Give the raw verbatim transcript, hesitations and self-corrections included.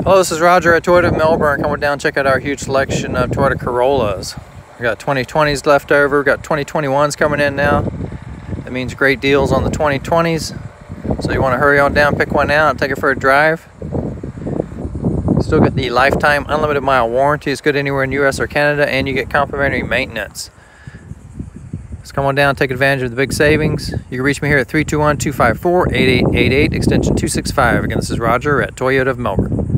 Hello, this is Roger at Toyota of Melbourne. Coming down, check out our huge selection of Toyota Corollas. We got twenty twenties left over. We got twenty twenty-ones coming in now. That means great deals on the twenty twenties. So you want to hurry on down, pick one out, and take it for a drive. Still get the lifetime unlimited mile warranty. It's good anywhere in U S or Canada, and you get complimentary maintenance. Let's come on down, take advantage of the big savings. You can reach me here at three two one, two five four, eight eight eight eight, extension two six five. Again, this is Roger at Toyota of Melbourne.